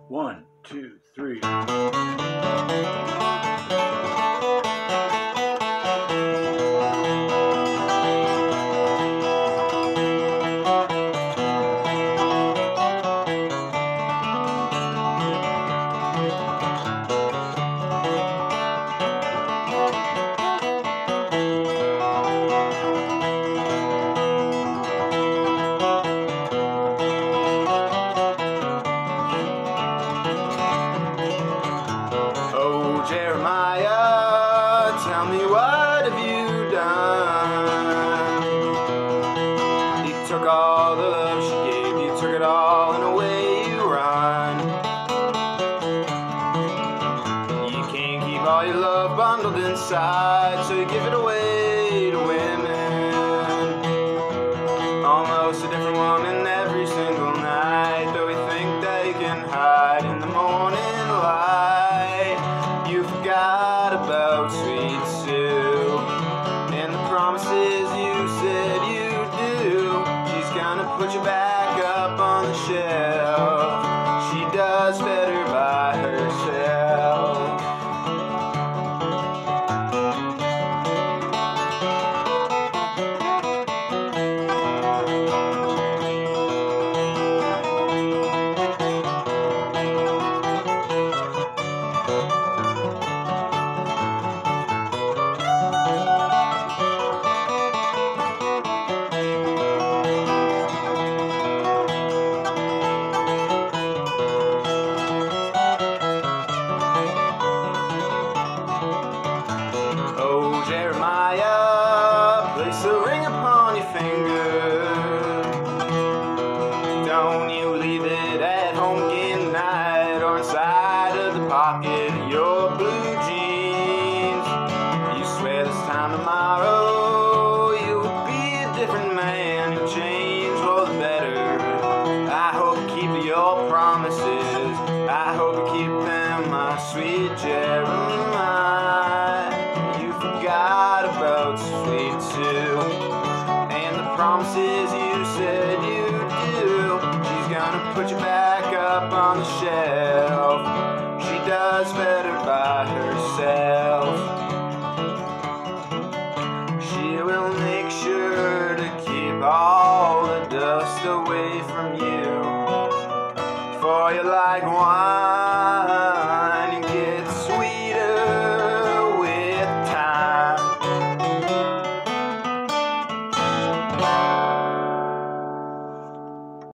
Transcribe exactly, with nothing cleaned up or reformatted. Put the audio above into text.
One, two, three. Jeremiah, tell me, what have you done? You took all the love she gave you, took it all, and away you run. You can't keep all your love bundled inside, so you give it away to women. Almost a different woman every single night, though we think they can hide in the morning light. You forgot about sweet Sue and the promises you said you'd do. She's gonna put you back up on the shelf. She does better by herself. Jeremiah, place a ring upon your finger. Don't you leave it at home again tonight, or inside of the pocket of your blue jeans. You swear this time tomorrow you'll be a different man. You'll change for the better. I hope you keep your promises. I hope you keep them, my sweet Jeremiah. Forgot about sweet Sue and the promises you said you'd do. She's gonna put you back up on the shelf. She does better by herself. She will make sure to keep all the dust away from you, for you like wine.